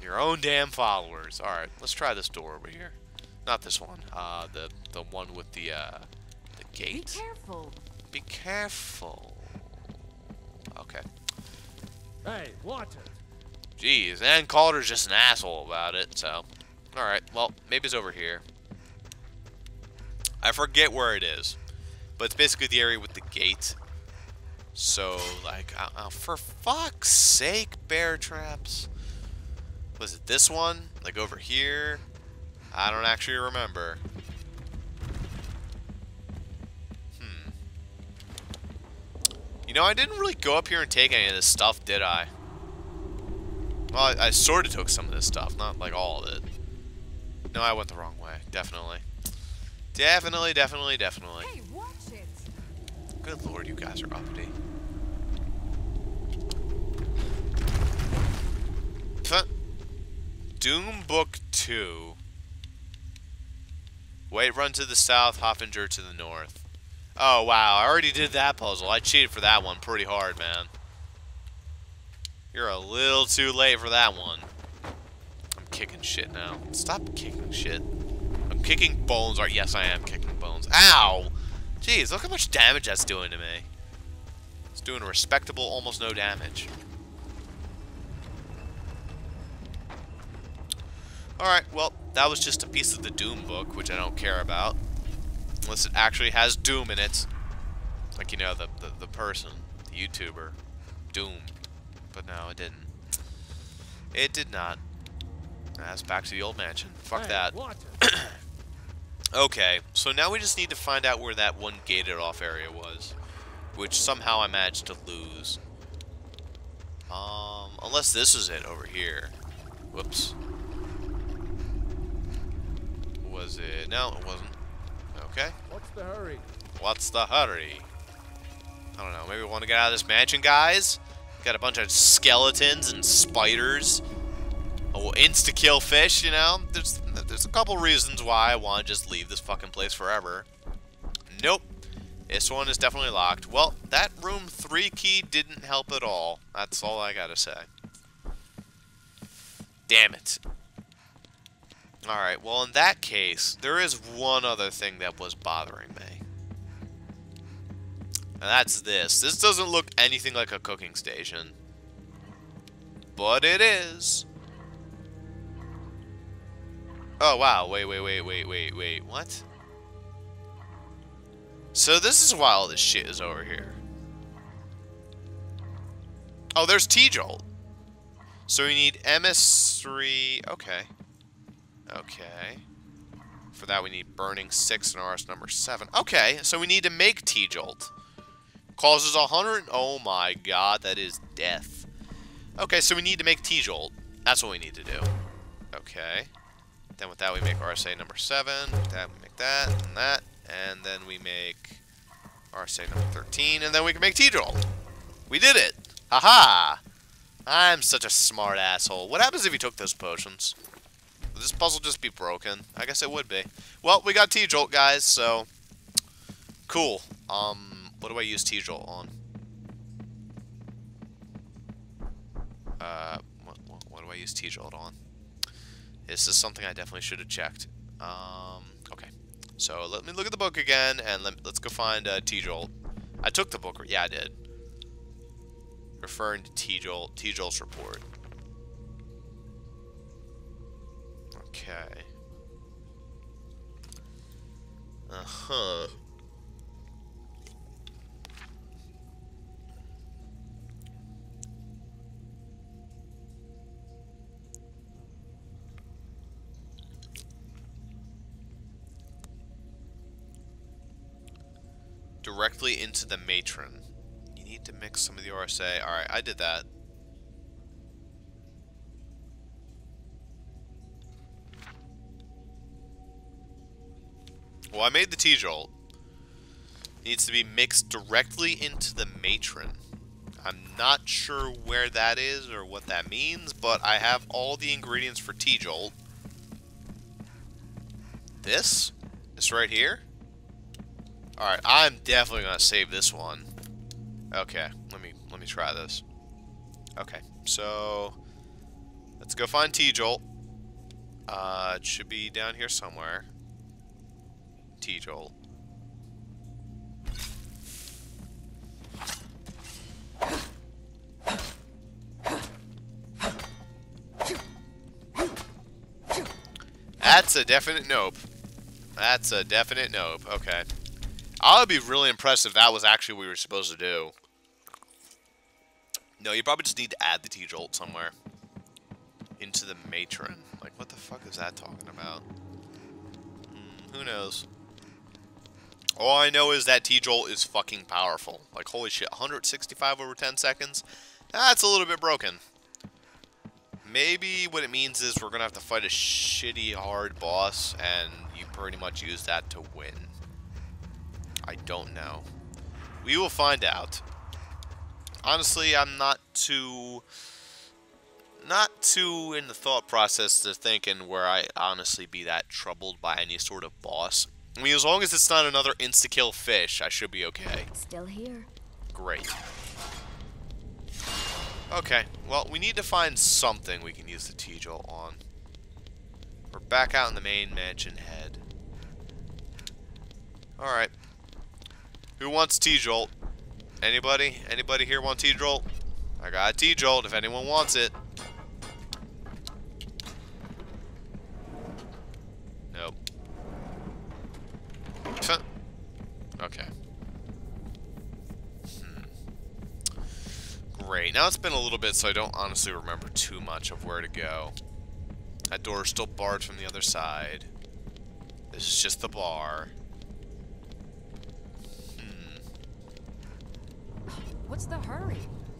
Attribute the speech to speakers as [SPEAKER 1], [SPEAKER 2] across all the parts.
[SPEAKER 1] Your own damn followers. Alright, let's try this door over here. Not this one. The one with the gate?
[SPEAKER 2] Be careful.
[SPEAKER 1] Be careful. Okay.
[SPEAKER 3] Hey, watch it.
[SPEAKER 1] Jeez, and Calder's just an asshole about it, so. Alright, well, maybe it's over here. I forget where it is. But it's basically the area with the gate. So, like, for fuck's sake, bear traps. Was it this one? Like over here? I don't actually remember. You know, I didn't really go up here and take any of this stuff, did I? Well, I sort of took some of this stuff, not like all of it. No, I went the wrong way. Definitely. Definitely.
[SPEAKER 2] Hey, watch it.
[SPEAKER 1] Good lord, you guys are uppity. Doom Book 2. Wait, run to the south, Hoffinger to the north. Oh, wow, I already did that puzzle. I cheated for that one pretty hard, man. You're a little too late for that one. I'm kicking shit now. Stop kicking shit. I'm kicking bones. Or yes, I am kicking bones. Ow! Jeez, look how much damage that's doing to me. It's doing a respectable, almost no damage. Alright, well, that was just a piece of the Doom book, which I don't care about. Unless it actually has Doom in it. Like, you know, the person, the YouTuber. Doom. But no, it didn't. It did not. That's back to the old mansion. Fuck
[SPEAKER 3] Hey,
[SPEAKER 1] that.
[SPEAKER 3] watch it.
[SPEAKER 1] Okay, so now we just need to find out where that one gated off area was. Which somehow I managed to lose. Unless this is it over here. Whoops. Was it? No, it wasn't. Okay.
[SPEAKER 3] What's the hurry?
[SPEAKER 1] What's the hurry? I don't know. Maybe we want to get out of this mansion, guys? Got a bunch of skeletons and spiders. Oh, insta-kill fish, you know? There's a couple reasons why I want to just leave this fucking place forever. Nope. This one is definitely locked. Well, that room 3 key didn't help at all. That's all I gotta say. Damn it. Alright, well in that case, there is one other thing that was bothering me. And that's this. This doesn't look anything like a cooking station. But it is. Oh wow, wait, what? So this is why all this shit is over here. Oh, there's T-Jolt. So we need MS3, okay. Okay. For that we need Burning 6 and RS number 7. Okay, so we need to make T-Jolt. Causes 100, oh my god, that is death. Okay, so we need to make T-Jolt. That's what we need to do. Okay. Then with that we make RSA number 7. With that we make that, and then we make RSA number 13, and then we can make T-Jolt. We did it! Haha! I'm such a smart asshole. What happens if you took those potions? Would this puzzle just be broken? I guess it would be. Well, we got T-Jolt, guys, so... Cool. What do I use T-Jolt on? What do I use T-Jolt on? This is something I definitely should have checked. Okay. So, let me look at the book again, and let's go find T-Jolt. I took the book. Yeah, I did. Referring to T-Jolt. T-Jolt's report. Okay. Uh-huh. Directly into the matron. You need to mix some of the RSA. Alright, I did that. Well, I made the T-Jolt. Needs to be mixed directly into the matron. I'm not sure where that is or what that means, but I have all the ingredients for T-Jolt. This right here. Alright, I'm definitely gonna save this one. Okay, let me try this. Okay, so let's Let's go find T-Jolt. It should be down here somewhere. T-Jolt. That's a definite nope. That's a definite nope. Okay. I would be really impressed if that was actually what we were supposed to do. No, you probably just need to add the T-Jolt somewhere. Into the matron. Like, what the fuck is that talking about? Who knows? All I know is that T-Jolt is fucking powerful. Like, holy shit, 165 over 10 seconds? That's a little bit broken. Maybe what it means is we're gonna have to fight a shitty hard boss, and you pretty much use that to win. I don't know. We will find out. Honestly, I'm not too in the thought process to thinking where I honestly be that troubled by any sort of boss. I mean, as long as it's not another insta-kill fish, I should be okay.
[SPEAKER 2] Still here.
[SPEAKER 1] Great. Okay, well, we need to find something we can use the T-Jolt on. We're back out in the main mansion head. Alright. Who wants T-Jolt? Anybody? Anybody here want T-Jolt? I got a T-Jolt if anyone wants it. Nope. Okay. Great. Now it's been a little bit, so I don't honestly remember too much of where to go. That door is still barred from the other side. This is just the bar.
[SPEAKER 2] What's the hurry?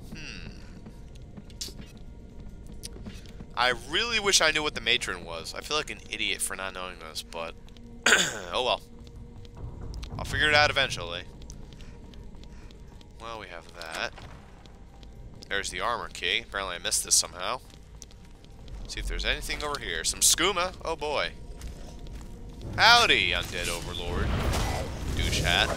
[SPEAKER 1] I really wish I knew what the matron was. I feel like an idiot for not knowing this, but oh well. I'll figure it out eventually. Well, we have that. There's the armor key. Apparently I missed this somehow. See if there's anything over here. Some skooma. Oh boy. Howdy, undead overlord. Douche hat.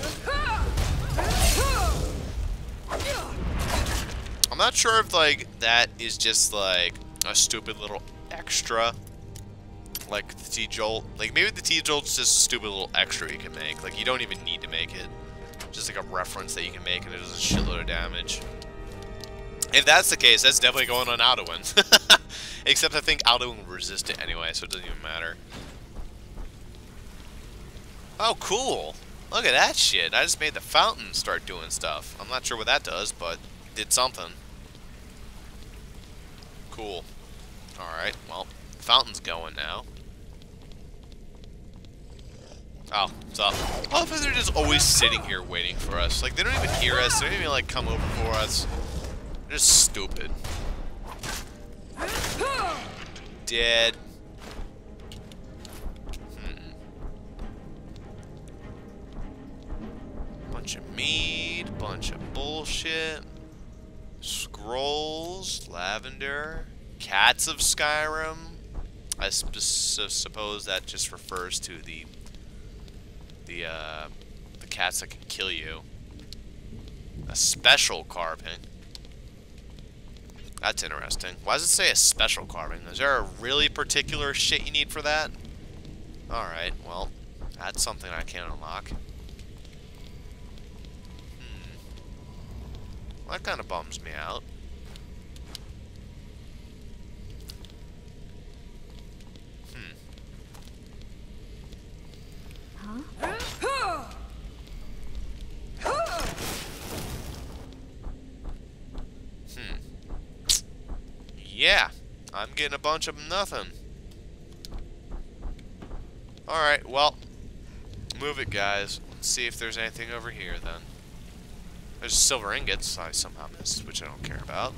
[SPEAKER 1] I'm not sure if, like, that is just, like, a stupid little extra. Like, the T-Jolt. Like, maybe the T-Jolt's just a stupid little extra you can make. Like, you don't even need to make it. Just, like, a reference that you can make and it does a shitload of damage. If that's the case, that's definitely going on Alduin. Except I think Alduin will resist it anyway, so it doesn't even matter. Oh, cool. Look at that shit. I just made the fountain start doing stuff. I'm not sure what that does, but it did something. Cool. Alright, well, the fountain's going now. Oh, what's up? Oh, but they're just always sitting here waiting for us. Like, they don't even hear us. They don't even, like, come over for us. They're just stupid. Dead. Bunch of meat, bunch of bullshit. Scrolls, lavender, cats of Skyrim. I suppose that just refers to the cats that can kill you. A special carving. That's interesting. Why does it say a special carving? Is there a really particular shit you need for that? Alright, well, that's something I can't unlock. Well, that kind of bums me out. Yeah, I'm getting a bunch of nothing. Alright, well, move it, guys. Let's see if there's anything over here, then. There's silver ingots I somehow missed, which I don't care about.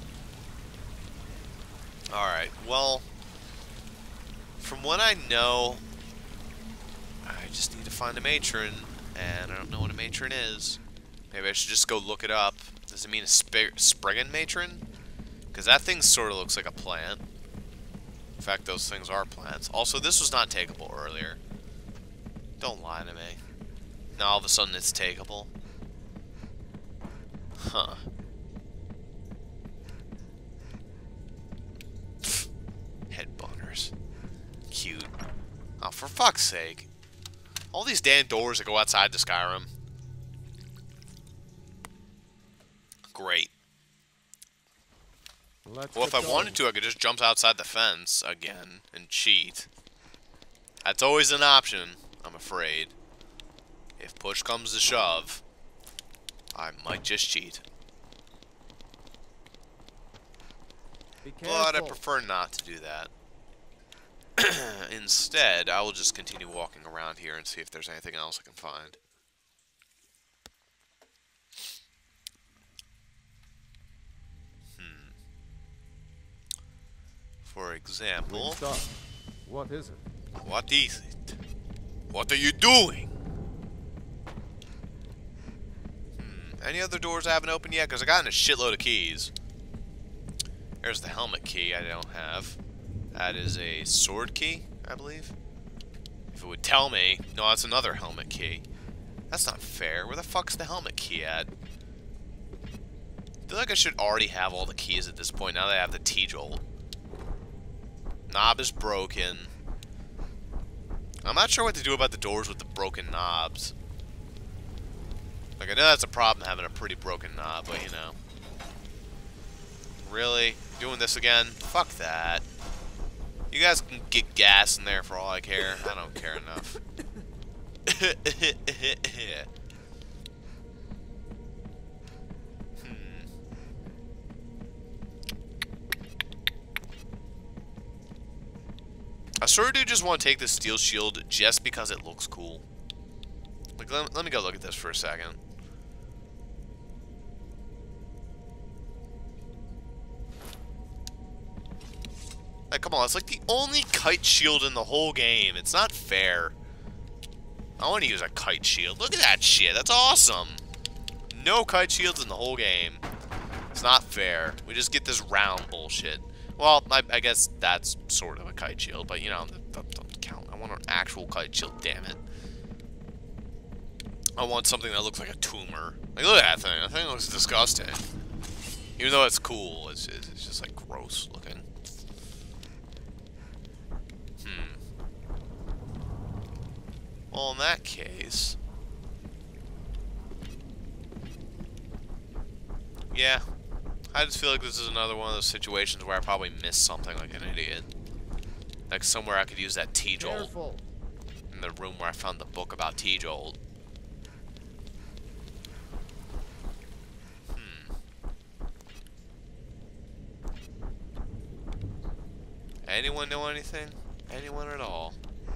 [SPEAKER 1] Alright, well, from what I know, I just need to find a matron, and I don't know what a matron is. Maybe I should just go look it up. Does it mean a Spriggan matron? Because that thing sort of looks like a plant. In fact, those things are plants. Also, this was not takeable earlier. Don't lie to me. Now all of a sudden it's takeable. Huh. doors. Cute. Oh, for fuck's sake. All these damn doors that go outside to Skyrim. Great. Well, if I wanted to, I could just jump outside the fence again and cheat. That's always an option, I'm afraid. If push comes to shove, I might just cheat. But I prefer not to do that. Instead, I will just continue walking around here and see if there's anything else I can find. For example...
[SPEAKER 3] What is it?
[SPEAKER 1] What is it? What are you doing? Any other doors I haven't opened yet? Because I got in a shitload of keys. There's the helmet key I don't have. That is a sword key, I believe. If it would tell me... No, that's another helmet key. That's not fair. Where the fuck's the helmet key at? I feel like I should already have all the keys at this point, now that I have the T-Jolt. Knob is broken. I'm not sure what to do about the doors with the broken knobs. Like, I know that's a problem having a pretty broken knob, but you know. Really? Doing this again? Fuck that. You guys can get gas in there for all I care. I don't care enough. I sort of do just want to take this steel shield just because it looks cool. Like, let me go look at this for a second. Like, come on, it's like the only kite shield in the whole game. It's not fair. I want to use a kite shield. Look at that shit. That's awesome. No kite shields in the whole game. It's not fair. We just get this round bullshit. Well, I guess that's sort of a kite shield, but you know, that doesn't count. I want an actual kite shield, damn it. I want something that looks like a tumor. Like, look at that thing. That thing looks disgusting. Even though it's cool, it's just like gross looking. Well, in that case... Yeah. I just feel like this is another one of those situations where I probably missed something like an idiot. Like somewhere I could use that T-Jolt. In the room where I found the book about T-Jolt. Anyone know anything? Anyone at all?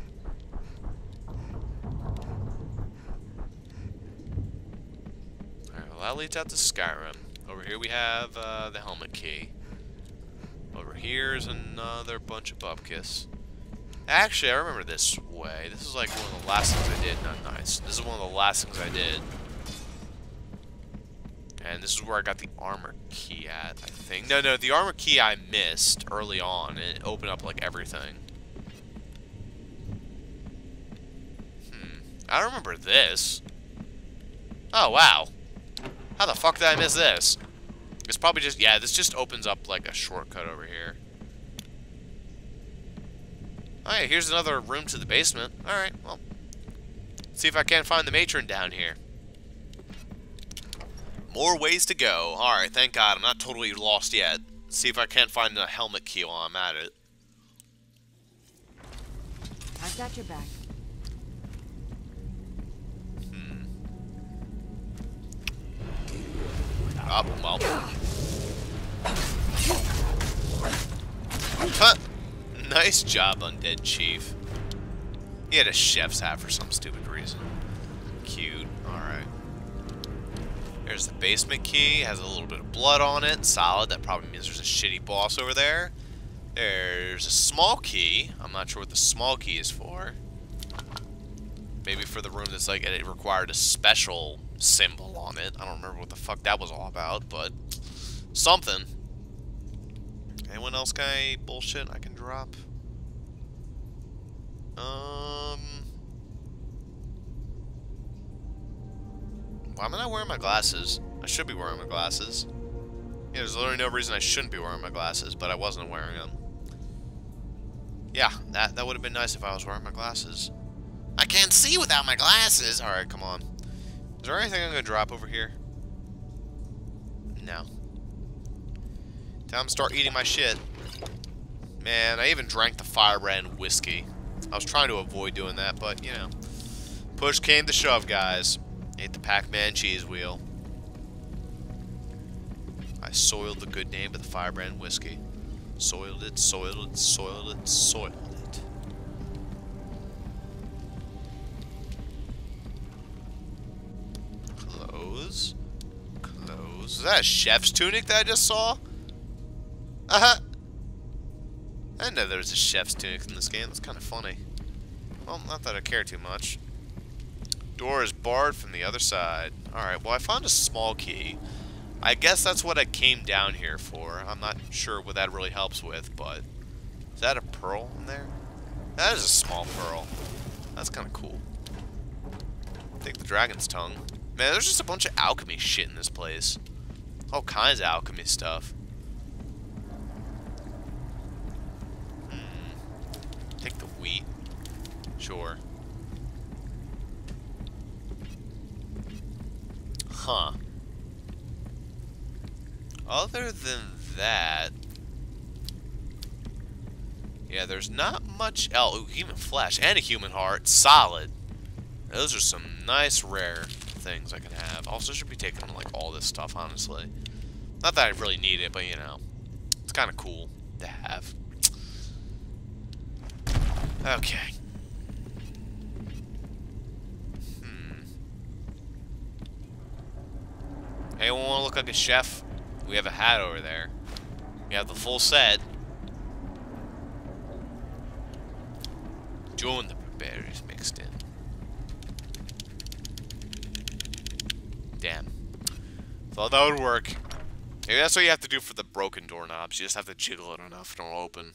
[SPEAKER 1] Alright, well that leads out to Skyrim. Over here we have the helmet key. Over here is another bunch of bupkis. Actually, I remember this way. This is like one of the last things I did. Not nice. This is one of the last things I did. And this is where I got the armor key at, I think. No, the armor key I missed early on. And it opened up like everything. I don't remember this. Oh, wow. How the fuck did I miss this? It's probably just... Yeah, this just opens up like a shortcut over here. Alright, here's another room to the basement. Alright, well. Let's see if I can't find the matron down here. More ways to go. Alright, thank God. I'm not totally lost yet. Let's see if I can't find the helmet key while I'm at it.
[SPEAKER 2] I've got your back.
[SPEAKER 1] Oh, well. Huh. Nice job, Undead Chief. He had a chef's hat for some stupid reason. Cute. Alright. There's the basement key. Has a little bit of blood on it. Solid. That probably means there's a shitty boss over there. There's a small key. I'm not sure what the small key is for. Maybe for the room that's like, it required a special symbol on it. I don't remember what the fuck that was all about, but something. Anyone else got any bullshit I can drop? Why am I not wearing my glasses? I should be wearing my glasses. Yeah, there's literally no reason I shouldn't be wearing my glasses, but I wasn't wearing them. Yeah, that would have been nice if I was wearing my glasses. I can't see without my glasses! Alright, come on. Is there anything I'm gonna drop over here? No. Time to start eating my shit. Man, I even drank the firebrand whiskey. I was trying to avoid doing that, but, you know. Push came to shove, guys. Ate the Pac-Man cheese wheel. I soiled the good name of the firebrand whiskey. Soiled it, soiled it, soiled it, soiled it. Clothes. Clothes. Is that a chef's tunic that I just saw? I didn't know there was a chef's tunic in this game. That's kind of funny. Well, not that I care too much. Door is barred from the other side. Alright, well I found a small key. I guess that's what I came down here for. I'm not sure what that really helps with, but... Is that a pearl in there? That is a small pearl. That's kind of cool. Take the dragon's tongue. Man, there's just a bunch of alchemy shit in this place. All kinds of alchemy stuff. Take the wheat. Sure. Huh. Other than that... Yeah, there's not much else. Ooh, human flesh and a human heart. Solid. Those are some nice rare things I can have. Also, should be taking like all this stuff, honestly. Not that I really need it, but you know. It's kind of cool to have. Okay. Anyone want to look like a chef? We have a hat over there. We have the full set. Join the berries mixed in. Damn. Thought that would work. Maybe that's what you have to do for the broken doorknobs. You just have to jiggle it enough and it'll open.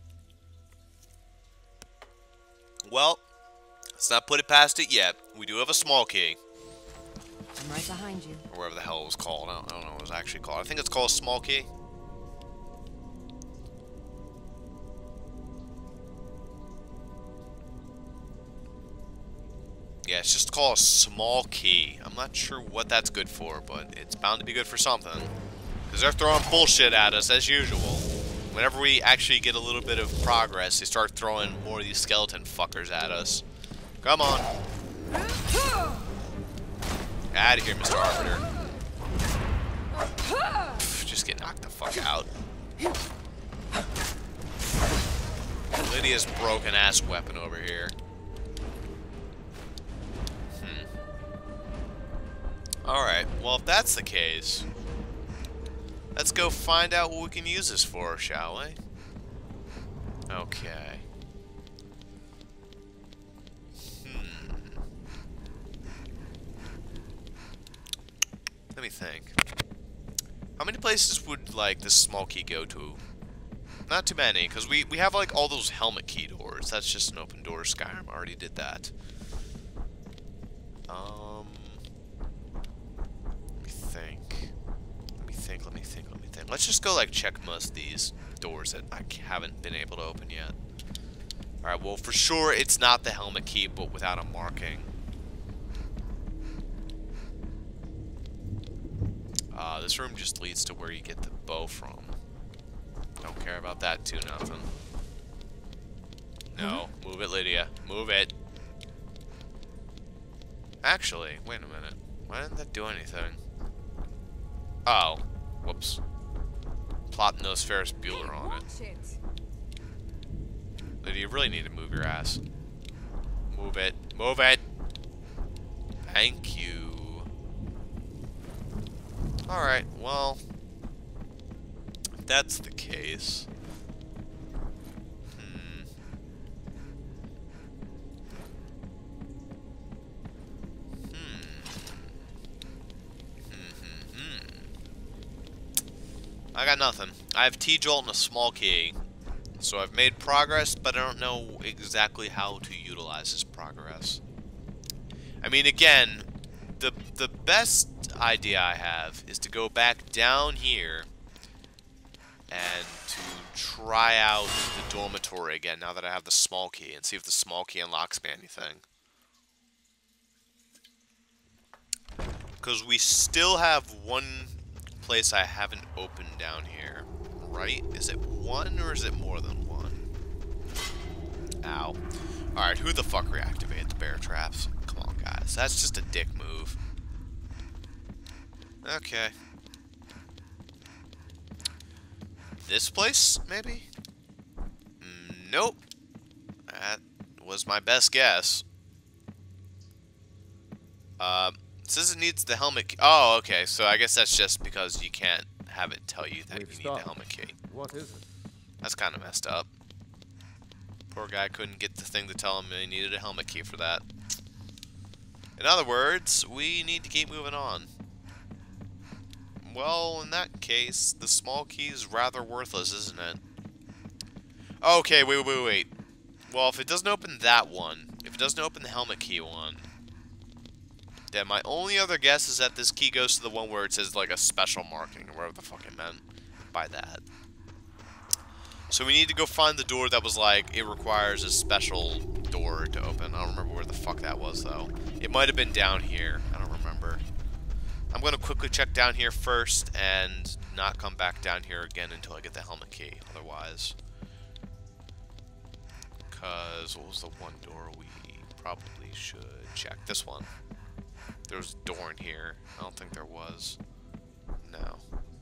[SPEAKER 1] Well, let's not put it past it yet. We do have a small key.
[SPEAKER 2] I'm right behind you.
[SPEAKER 1] Or whatever the hell it was called. I don't know what it was actually called. I think it's called a small key. Yeah, it's just called a small key. I'm not sure what that's good for, but it's bound to be good for something. Because they're throwing bullshit at us, as usual. Whenever we actually get a little bit of progress, they start throwing more of these skeleton fuckers at us. Come on. Out of here, Mr. Arbiter. Just get knocked the fuck out. Lydia's broken ass weapon over here. Alright, well if that's the case, let's go find out what we can use this for, shall we? Okay. Let me think. How many places would, like, this small key go to? Not too many, because we have, like, all those helmet key doors. That's just an open door. Skyrim already did that. Let me think. Let's just go, like, check most of these doors that I haven't been able to open yet. Alright, well, for sure, it's not the helmet key, but without a marking. This room just leads to where you get the bow from. Don't care about that too, nothing. No, move it, Lydia. Move it. Actually, wait a minute. Why didn't that do anything? Oh. Whoops. Plotting those Ferris Bueller on it. Lydia, you really need to move your ass. Move it. Move it! Thank you. Alright, well, if that's the case. I got nothing. I have T-Jolt and a small key. So I've made progress, but I don't know exactly how to utilize this progress. I mean, again, the best idea I have is to go back down here and to try out the dormitory again now that I have the small key and see if the small key unlocks me anything. Because we still have one place I haven't opened down here, right? Is it one or is it more than one? Ow. Alright, who the fuck reactivated the bear traps? Come on, guys. That's just a dick move. Okay. This place, maybe? Nope. That was my best guess. It says it needs the helmet key. Oh, okay. So I guess that's just because you can't have it tell you that you need the helmet key.
[SPEAKER 3] What is it?
[SPEAKER 1] That's kind of messed up. Poor guy couldn't get the thing to tell him he needed a helmet key for that. In other words, we need to keep moving on. Well, in that case, the small key is rather worthless, isn't it? Okay, wait. Well, if it doesn't open that one, if it doesn't open the helmet key one, then my only other guess is that this key goes to the one where it says, like, a special marking, or whatever the fuck it meant by that. So we need to go find the door that was, like, it requires a special door to open. I don't remember where the fuck that was, though. It might have been down here. I don't remember. I'm going to quickly check down here first and not come back down here again until I get the helmet key, otherwise. Because what was the one door we probably should check? This one. There's a door in here. I don't think there was. No.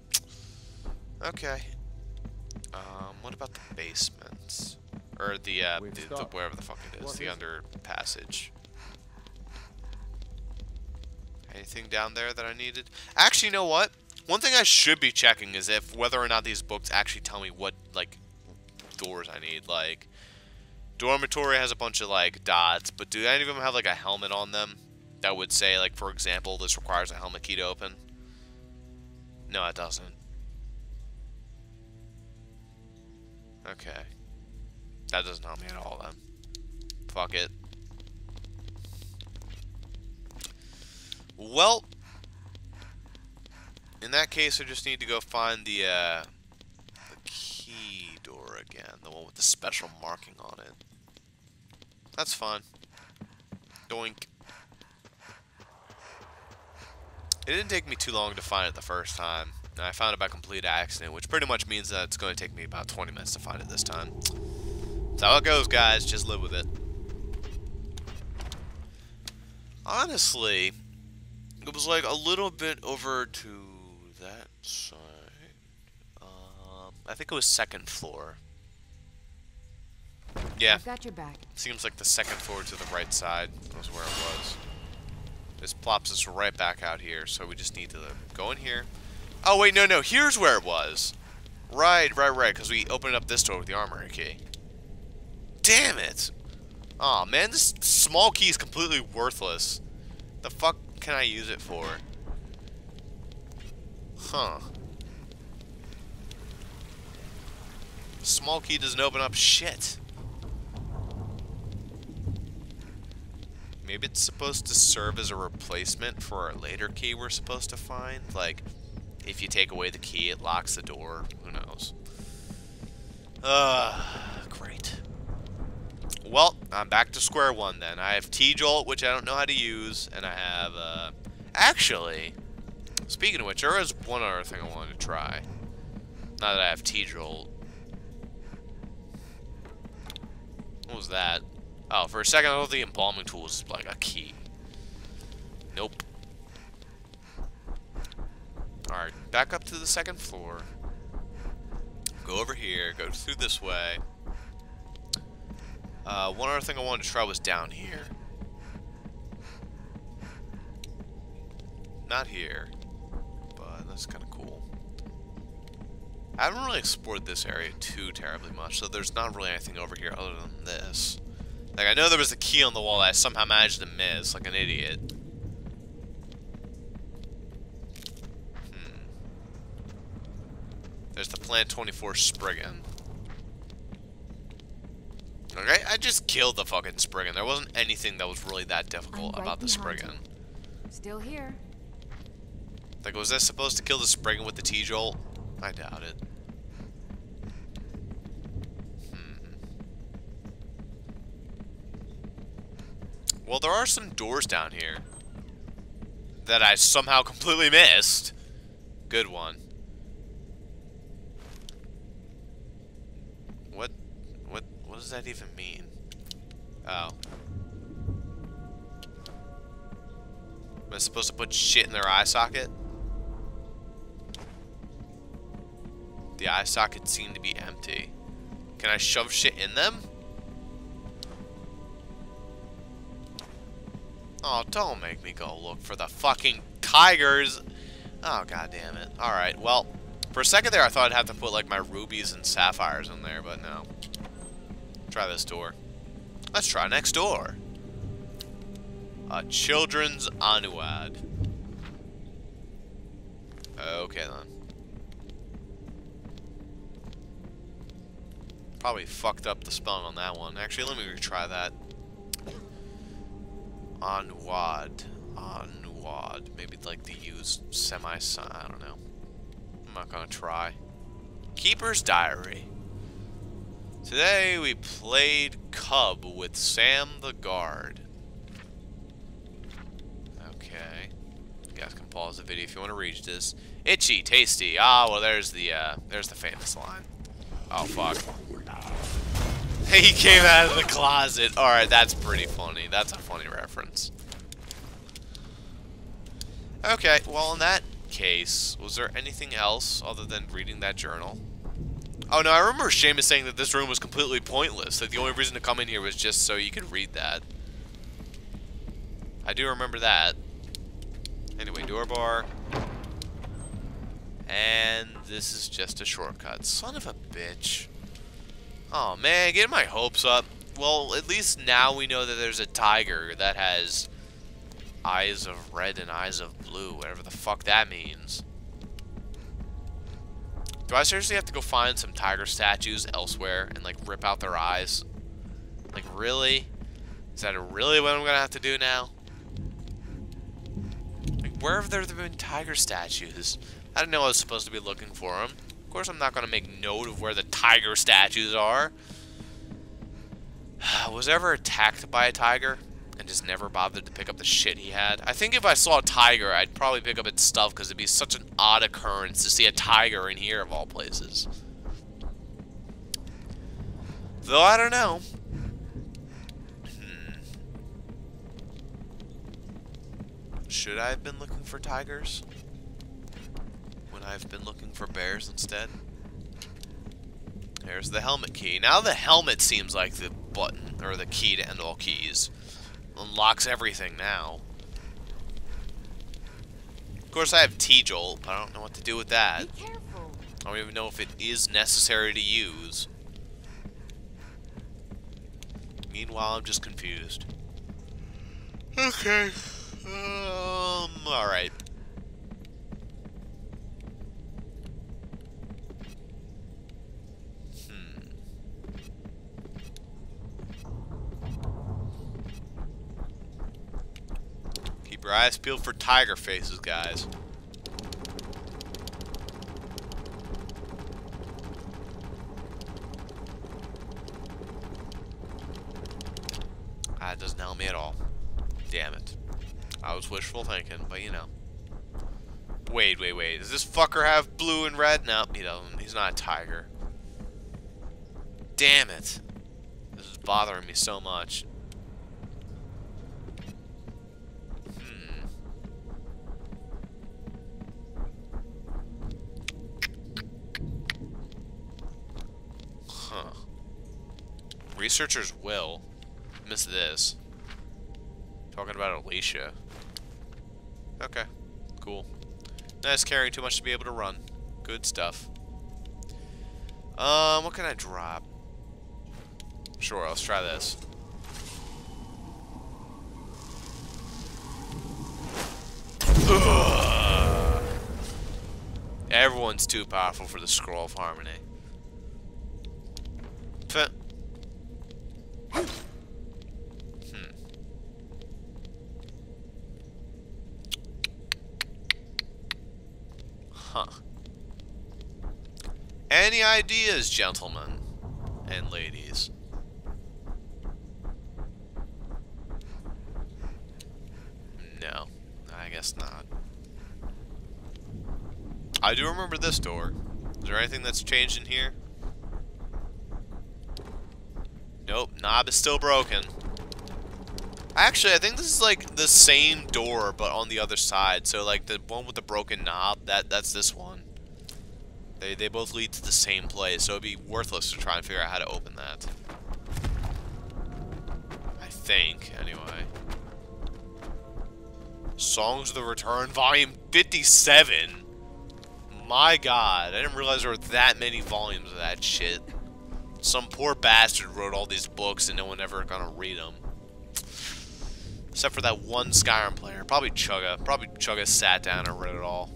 [SPEAKER 1] Okay. What about the basement? Or the wherever the fuck it is. The under passage. Anything down there that I needed? Actually, you know what? One thing I should be checking is if whether or not these books actually tell me what, like, doors I need. Like, dormitory has a bunch of, like, dots, but do any of them have, like, a helmet on them that would say, like, for example, this requires a helmet key to open? No, it doesn't. Okay. That doesn't help me at all, then. Fuck it. Well, in that case, I just need to go find the key door again. The one with the special marking on it. That's fine. Doink. It didn't take me too long to find it the first time. And I found it by complete accident, which pretty much means that it's going to take me about 20 minutes to find it this time. That's how it goes, guys. Just live with it. Honestly, it was like a little bit over to that side. I think it was second floor. Yeah.
[SPEAKER 2] I've got your back.
[SPEAKER 1] Seems like the second floor to the right side was where it was. This plops us right back out here, so we just need to go in here. Oh, wait, no, here's where it was. Right, because we opened up this door with the armory key. Damn it! Aw, man, this small key is completely worthless. The fuck can I use it for? Huh. Small key doesn't open up shit. Maybe it's supposed to serve as a replacement for our later key we're supposed to find. Like, if you take away the key, it locks the door. Who knows? Great. Well, I'm back to square one then. I have T-Jolt, which I don't know how to use, and I have, actually, speaking of which, there is one other thing I wanted to try. Now that I have T-Jolt. What was that? Oh, for a second I thought the embalming tool was like a key. Nope. Alright, back up to the second floor. Go over here, go through this way. One other thing I wanted to try was down here. Not here, but that's kind of cool. I haven't really explored this area too terribly much, so there's not really anything over here other than this. Like, I know there was a key on the wall that I somehow managed to miss, like an idiot. There's the Plant 24 Spriggan. Okay, I just killed the fucking Spriggan. There wasn't anything that was really that difficult about the Spriggan.
[SPEAKER 2] Still here.
[SPEAKER 1] Like, was I supposed to kill the Spriggan with the T-Jolt? I doubt it. Well, there are some doors down here that I somehow completely missed. Good one. What does that even mean? Oh. Am I supposed to put shit in their eye socket? The eye sockets seem to be empty. Can I shove shit in them? Oh, don't make me go look for the fucking tigers. Oh, god damn it. Alright, well, for a second there I thought I'd have to put like my rubies and sapphires in there, but no. Try this door. Let's try next door. A children's Anuad. Okay then. Probably fucked up the spelling on that one. Actually, let me retry that. Anuad. Anuad. Maybe like the U's semi-sign. I don't know. I'm not gonna try. Keeper's Diary. Today we played Cub with Sam the Guard. Okay. You guys can pause the video if you want to read this. Itchy, tasty. Ah, well there's the famous line. Oh fuck. He came out of the closet. Alright, that's pretty funny. That's a funny reference. Okay, well in that case, was there anything else other than reading that journal? Oh no, I remember Seamus saying that this room was completely pointless, that the only reason to come in here was just so you could read that. I do remember that. Anyway, door bar. And this is just a shortcut. Son of a bitch. Oh man, getting my hopes up. Well, at least now we know that there's a tiger that has eyes of red and eyes of blue, whatever the fuck that means. Do I seriously have to go find some tiger statues elsewhere and like rip out their eyes? Like really? Is that really what I'm gonna have to do now? Like where have there been tiger statues? I didn't know I was supposed to be looking for them. Of course I'm not gonna make note of where the tiger statues are. Was I ever attacked by a tiger and just never bothered to pick up the shit he had? I think if I saw a tiger, I'd probably pick up its stuff because it'd be such an odd occurrence to see a tiger in here of all places. Though I don't know. Should I have been looking for tigers when I've been looking for bears instead? There's the helmet key. Now the helmet seems like the button, or the key to end all keys. Unlocks everything now. Of course I have T-Jolt, but I don't know what to do with that.
[SPEAKER 2] Be careful.
[SPEAKER 1] I don't even know if it is necessary to use. Meanwhile, I'm just confused. Okay. Alright. Keep your eyes peeled for tiger faces, guys. That doesn't help me at all. Damn it. I was wishful thinking, but you know. Wait. Does this fucker have blue and red? Nope, he doesn't. He's not a tiger. Damn it. This is bothering me so much. Huh. Researcher's will. Miss this. Talking about Alicia. Okay. Cool. Nice carrying too much to be able to run. Good stuff. What can I drop? Sure, let's try this. Ugh. Everyone's too powerful for the Scroll of Harmony. Pfft. Huh. Any ideas, gentlemen and ladies? guess not. I do remember this door. Is there anything that's changed in here? Nope, knob is still broken. Actually, I think this is like the same door, but on the other side. So like the one with the broken knob, that's this one. They both lead to the same place, so it'd be worthless to try and figure out how to open that. I think, anyway. Songs of the Return, Volume 57. My God, I didn't realize there were that many volumes of that shit. Some poor bastard wrote all these books and no one ever gonna read them. Except for that one Skyrim player. Probably Chugga. Probably Chugga sat down and read it all.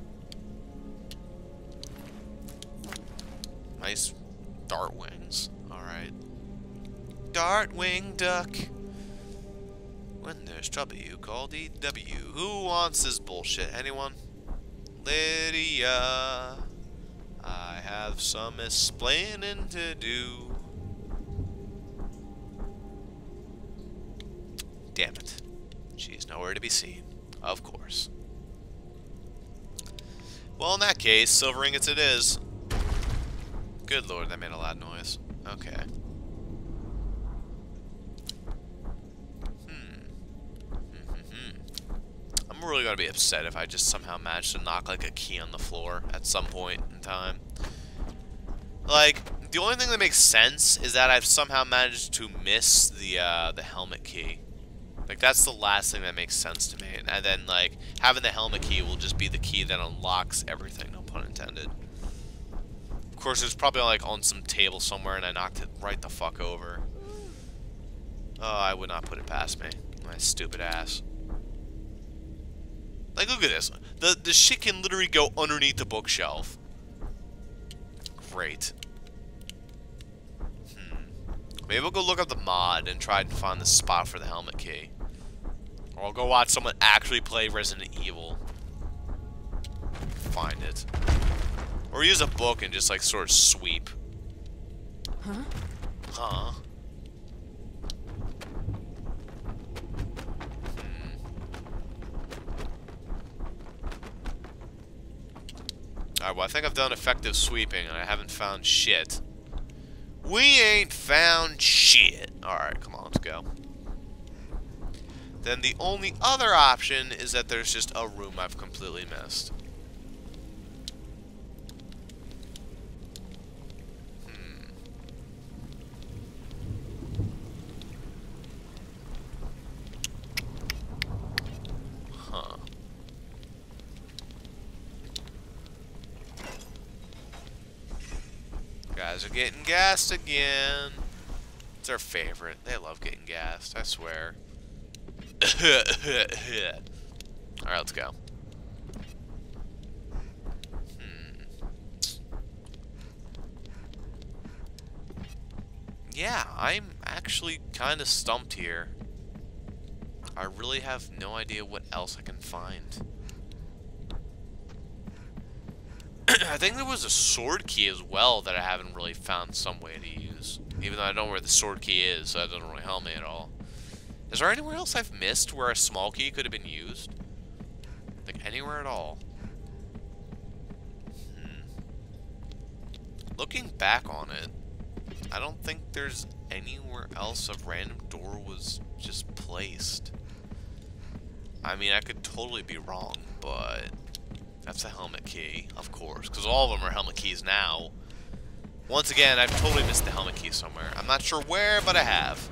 [SPEAKER 1] Nice dart wings. Alright. Dart wing duck. When there's trouble, you call DW. Who wants this bullshit? Anyone? Lydia. I have some explaining to do. Damn it. She's nowhere to be seen. Of course. Well, in that case, silver ingots it is. Good lord, that made a loud noise. Okay. I'm really gonna be upset if I just somehow manage to knock like a key on the floor at some point in time. Like, the only thing that makes sense is that I've somehow managed to miss the helmet key. Like, that's the last thing that makes sense to me. And then, like, having the helmet key will just be the key that unlocks everything, no pun intended. Of course, it's probably, like, on some table somewhere, and I knocked it right the fuck over. Oh, I would not put it past me. My stupid ass. Like, look at this. The shit can literally go underneath the bookshelf. Great. Maybe I'll go look up the mod and try and find the spot for the helmet key. Or I'll go watch someone actually play Resident Evil. Find it. Or use a book and just, like, sort of sweep.
[SPEAKER 2] Huh?
[SPEAKER 1] Huh? Alright, well, I think I've done effective sweeping, and I haven't found shit. We ain't found shit. Alright, come on, let's go. Then the only other option is that there's just a room I've completely missed. Huh. Guys are getting gassed again. It's their favorite. They love getting gassed, I swear. Alright, let's go. Yeah, I'm actually kind of stumped here. I really have no idea what else I can find. I think there was a sword key as well that I haven't really found some way to use. Even though I know where the sword key is, so that doesn't really help me at all. Is there anywhere else I've missed where a small key could have been used? Like, anywhere at all? Looking back on it, I don't think there's anywhere else a random door was just placed. I mean, I could totally be wrong, but that's a helmet key, of course, because all of them are helmet keys now. Once again, I've totally missed the helmet key somewhere. I'm not sure where, but I have.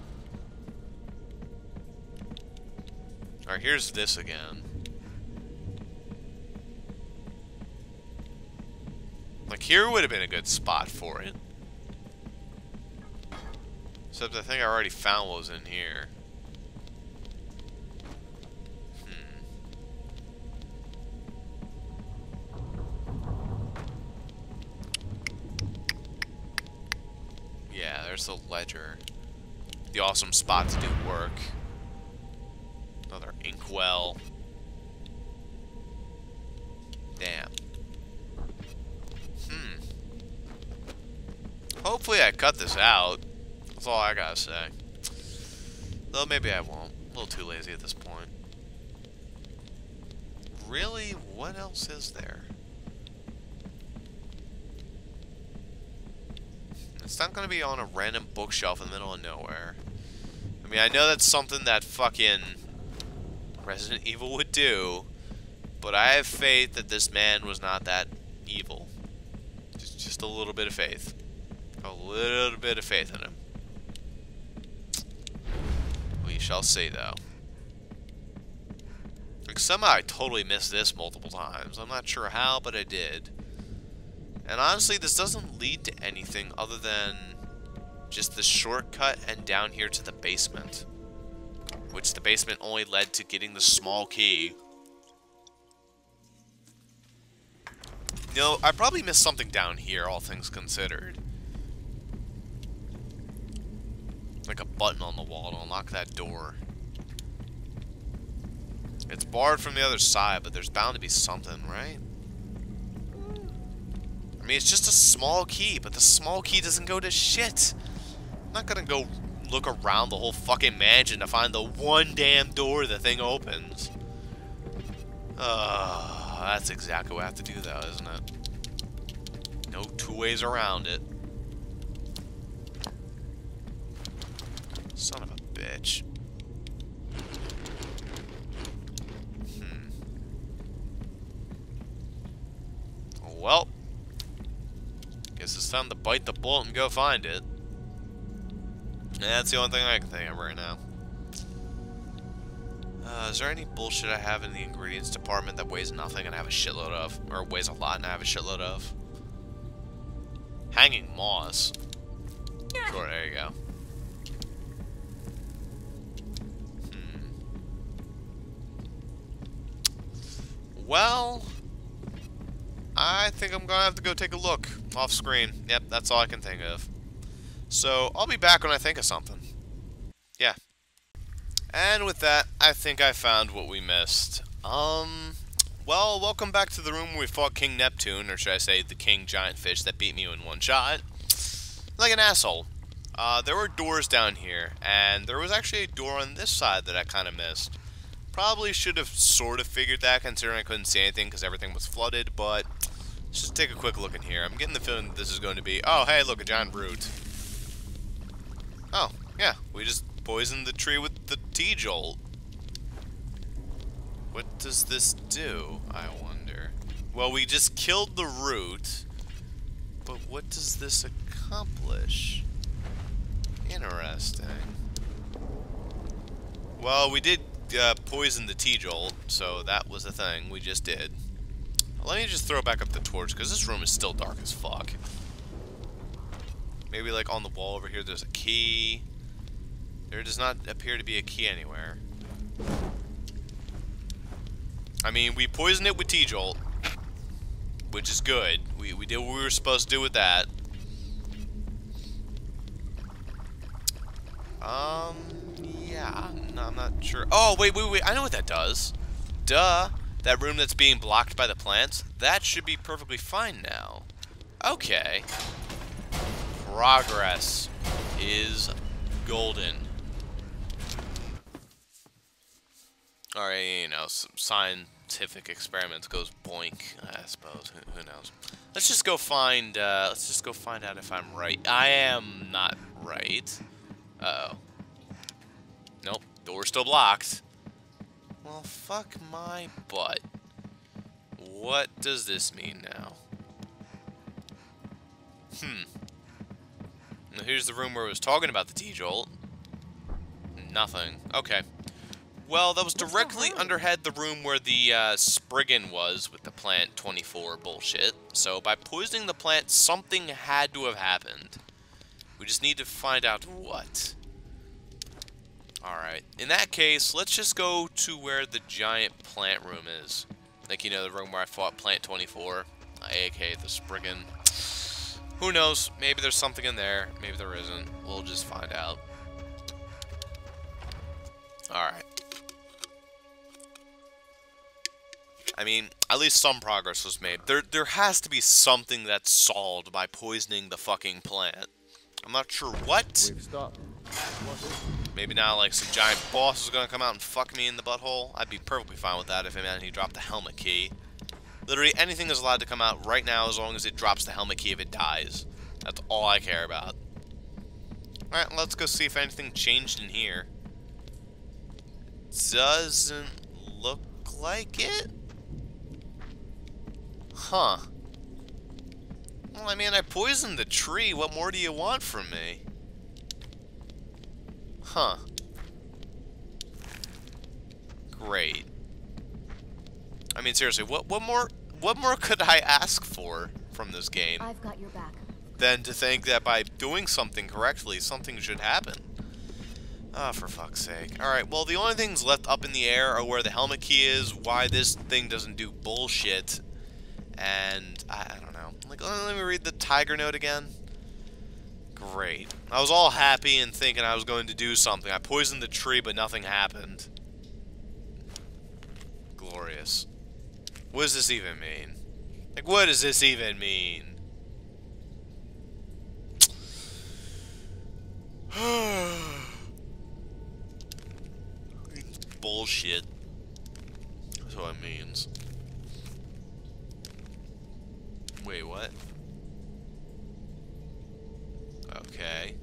[SPEAKER 1] Alright, here's this again. Like, here would have been a good spot for it. Except I think I already found what was in here. Yeah, there's the ledger. The awesome spot to do work. Another inkwell. Damn. Hopefully I cut this out. That's all I gotta say. Though maybe I won't. A little too lazy at this point. really, what else is there? It's not gonna be on a random bookshelf in the middle of nowhere. I mean, I know that's something that fucking Resident Evil would do, but I have faith that this man was not that evil. Just a little bit of faith. A little bit of faith in him. We shall see, though. Like, somehow I totally missed this multiple times. I'm not sure how, but I did. And honestly, this doesn't lead to anything other than just the shortcut and down here to the basement. Which the basement only led to getting the small key. You know, I probably missed something down here, all things considered. Like a button on the wall to unlock that door. It's barred from the other side, but there's bound to be something, right? I mean, it's just a small key, but the small key doesn't go to shit. I'm not gonna go look around the whole fucking mansion to find the one damn door the thing opens. That's exactly what I have to do, though, isn't it? No two ways around it. Son of a bitch. Well, guess it's time to bite the bullet and go find it. And that's the only thing I can think of right now. Is there any bullshit I have in the ingredients department that weighs nothing and I have a shitload of? Or weighs a lot and I have a shitload of? Hanging moss. Sure, there you go. Well, I think I'm gonna have to go take a look off screen. Yep, that's all I can think of. So, I'll be back when I think of something. Yeah. And with that, I think I found what we missed. Well, welcome back to the room where we fought King Neptune, or should I say the King Giant Fish that beat me in one shot. Like an asshole. There were doors down here, and there was actually a door on this side that I kind of missed. Probably should have sort of figured that, considering I couldn't see anything because everything was flooded, but let's just take a quick look in here. I'm getting the feeling that this is going to be... Oh, hey, look, a giant root. Oh, yeah, we just poisoned the tree with the T-Jolt. What does this do, I wonder? Well, we just killed the root, but what does this accomplish? Interesting. Well, we did poison the T-Jolt, so that was the thing we just did. Let me just throw back up the torch, because this room is still dark as fuck. Maybe like on the wall over here there's a key. There does not appear to be a key anywhere. I mean, we poisoned it with T-Jolt, which is good. We did what we were supposed to do with that. Yeah, no, I'm not sure. Oh, wait, I know what that does. Duh. That room that's being blocked by the plants, that should be perfectly fine now. Okay. Progress is golden. Alright, you know, some scientific experiments goes boink, I suppose. Who knows? Let's just go find out if I'm right. I am not right. Uh-oh. Nope, door's still blocked. Well, fuck my butt. What does this mean now? Now here's the room where I was talking about the T-Jolt. Nothing. Okay. Well, that was directly underhead the room where the Spriggan was with the plant 24 bullshit. So by poisoning the plant, something had to have happened. We just need to find out what. Alright. In that case, let's just go to where the giant plant room is. Like, you know, the room where I fought plant 24. A.k.a. the Spriggan. Who knows? Maybe there's something in there. Maybe there isn't. We'll just find out. Alright. I mean, at least some progress was made. There has to be something that's solved by poisoning the fucking plant. I'm not sure what.
[SPEAKER 3] We've stopped.
[SPEAKER 1] Maybe not like some giant boss is gonna come out and fuck me in the butthole. I'd be perfectly fine with that if he dropped the helmet key. Literally anything is allowed to come out right now as long as it drops the helmet key if it dies. That's all I care about. Alright, let's go see if anything changed in here. Doesn't look like it. Huh. Well, I mean, I poisoned the tree. What more do you want from me? Huh. Great. I mean, seriously, what more could I ask for from this game?
[SPEAKER 2] I've got your back.
[SPEAKER 1] Than to think that by doing something correctly, something should happen. Ah, for fuck's sake. Alright, well, the only things left up in the air are where the helmet key is, why this thing doesn't do bullshit, and I don't know. Like, let me read the tiger note again. Great. I was all happy and thinking I was going to do something. I poisoned the tree, but nothing happened. Glorious. What does this even mean? Like, what does this even mean? Bullshit. That's what it means. Wait, what? Okay.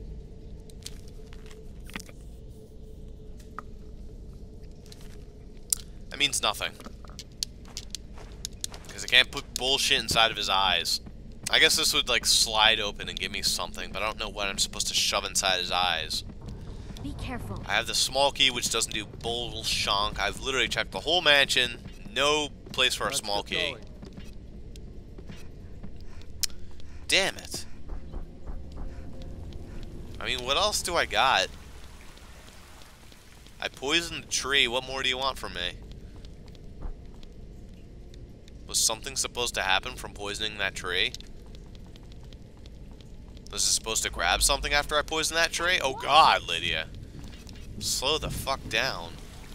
[SPEAKER 1] That means nothing. Because I can't put bullshit inside of his eyes. I guess this would, like, slide open and give me something, but I don't know what I'm supposed to shove inside his eyes.
[SPEAKER 2] Be careful.
[SPEAKER 1] I have the small key, which doesn't do bullshonk. I've literally checked the whole mansion. No place for a small key. Damn it. I mean, what else do I got? I poisoned the tree. What more do you want from me? Was something supposed to happen from poisoning that tree? Was it supposed to grab something after I poisoned that tree? Oh god, Lydia. Slow the fuck down.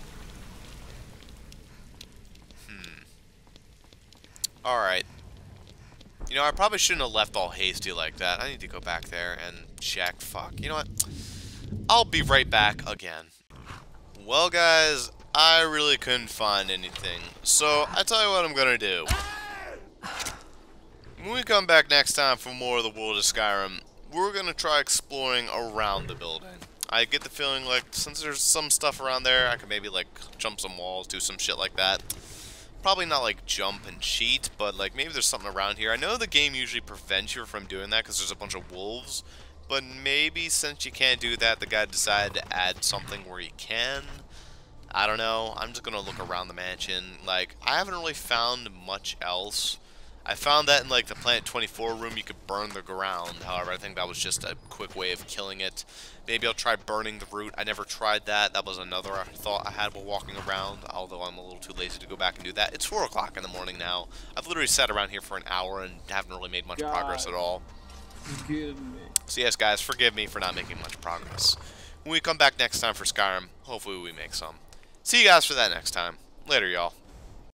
[SPEAKER 1] Alright. You know, I probably shouldn't have left all hasty like that. I need to go back there and check. Fuck. You know what? I'll be right back again. Well, guys, I really couldn't find anything. So, I tell you what I'm gonna do. When we come back next time for more of the world of Skyrim, we're gonna try exploring around the building. I get the feeling like, since there's some stuff around there, I could maybe, like, jump some walls, do some shit like that. Probably not, like, jump and cheat, but, like, maybe there's something around here. I know the game usually prevents you from doing that because there's a bunch of wolves, but maybe since you can't do that, the guy decided to add something where you can. I don't know. I'm just gonna look around the mansion. Like, I haven't really found much else. I found that in, like, the Planet 24 room, you could burn the ground. However, I think that was just a quick way of killing it. Maybe I'll try burning the root. I never tried that. That was another thought I had while walking around, although I'm a little too lazy to go back and do that. It's 4 o'clock in the morning now. I've literally sat around here for an hour and haven't really made much progress at all.
[SPEAKER 3] Forgive me.
[SPEAKER 1] So yes, guys, forgive me for not making much progress. When we come back next time for Skyrim, hopefully we make some. See you guys for that next time. Later, y'all.